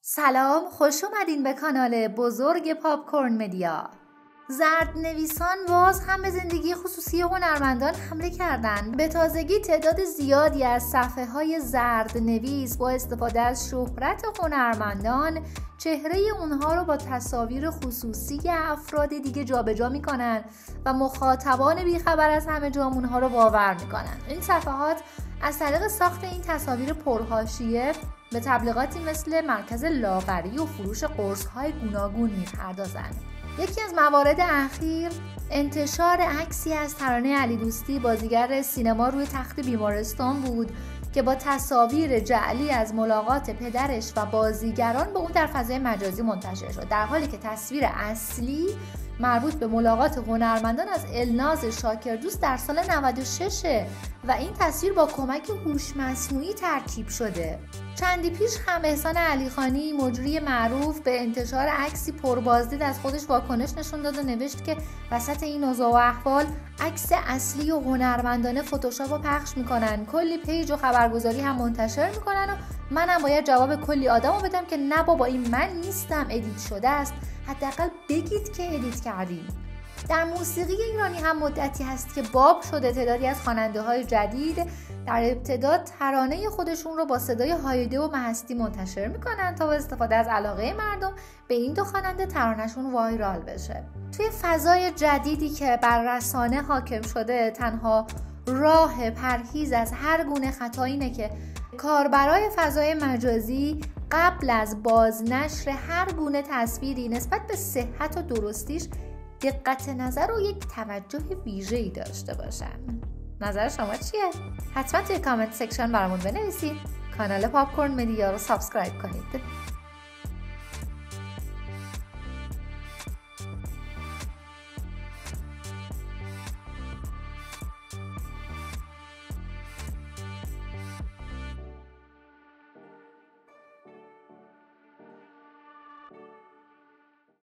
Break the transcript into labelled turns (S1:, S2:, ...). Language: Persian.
S1: سلام، خوش اومدین به کانال بزرگ پاپکورن مدیا. زردنویسان باز هم به زندگی خصوصی هنرمندان حمله کردند. به تازگی تعداد زیادی از صفحه‌های زردنویس با استفاده از شهرت هنرمندان چهره اونها رو با تصاویر خصوصی افراد دیگه جابجا میکنن و مخاطبان بیخبر از همه جام اونها رو باور میکنن. این صفحات از طریق ساخت این تصاویر پرحاشیه به تبلیغاتی مثل مرکز لاغری و فروش قرص‌های گوناگون می‌پردازند. یکی از موارد اخیر انتشار عکسی از ترانه علیدوستی بازیگر سینما روی تخت بیمارستان بود که با تصاویر جعلی از ملاقات پدرش و بازیگران با اون در فضای مجازی منتشر شد، در حالی که تصویر اصلی مربوط به ملاقات هنرمندان از الناز شاکردوست در سال 96 و این تصویر با کمک هوش مصنوعی ترکیب شده. چندی پیش هم احسان علیخانی مجری معروف به انتشار عکسی پربازدید از خودش واکنش نشون داد و نوشت که وسط این اوضاع و احوال عکس اصلی و هنرمندانه فتوشاپ رو پخش میکنن، کلی پیج و خبرگزاری هم منتشر میکنن و منم باید جواب کلی آدم رو بدم که نه بابا این من نیستم، ادیت شده است، حداقل بگید که ادیت کردیم. در موسیقی ایرانی هم مدتی هست که باب شده تعدادی از خواننده‌های جدید در ابتدا ترانه خودشون رو با صدای هایده و مهستی منتشر میکنن تا با استفاده از علاقه مردم به این دو خواننده ترانه‌شون وایرال بشه. توی فضای جدیدی که بر رسانه حاکم شده، تنها راه پرهیز از هر گونه خطا اینه که کاربرای فضای مجازی قبل از بازنشر هر گونه تصویری نسبت به صحت و درستیش دقت نظر و یک توجه ویژه‌ای داشته باشن. نظر شما چیه؟ حتما توی کامنت سکشن برامون بنویسید. کانال پاپکورن مدیا رو سابسکرایب کنید.